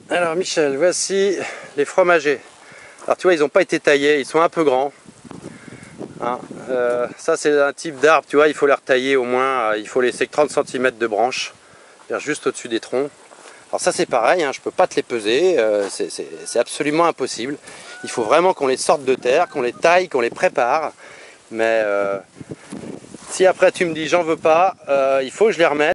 Alors Michel, voici les fromagers. Alors tu vois, ils n'ont pas été taillés, ils sont un peu grands. Hein, ça c'est un type d'arbre, tu vois, il faut les retailler au moins, il faut laisser 30 cm de branches, juste au-dessus des troncs. Alors ça c'est pareil, hein, je ne peux pas te les peser, c'est absolument impossible. Il faut vraiment qu'on les sorte de terre, qu'on les taille, qu'on les prépare. Mais si après tu me dis j'en veux pas, il faut que je les remette.